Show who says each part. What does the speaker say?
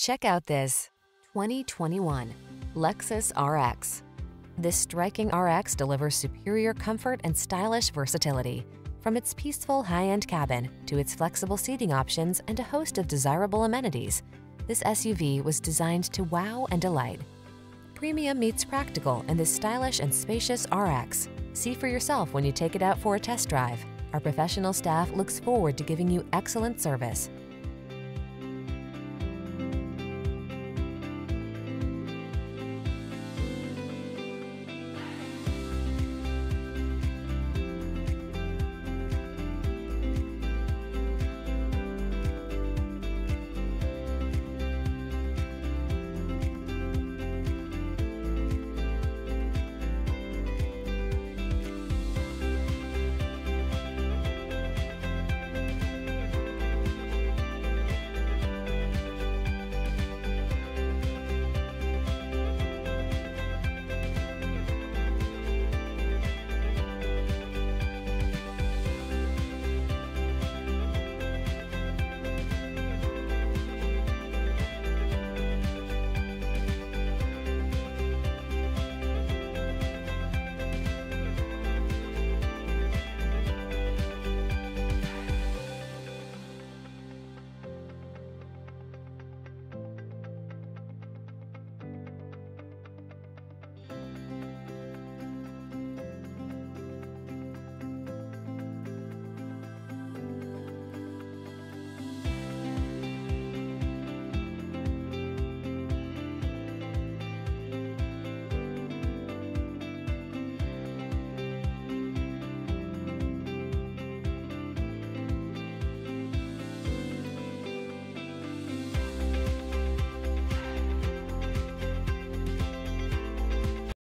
Speaker 1: Check out this 2021 Lexus RX. This striking RX delivers superior comfort and stylish versatility. From its peaceful high-end cabin to its flexible seating options and a host of desirable amenities, this SUV was designed to wow and delight. Premium meets practical in this stylish and spacious RX. See for yourself when you take it out for a test drive. Our professional staff looks forward to giving you excellent service.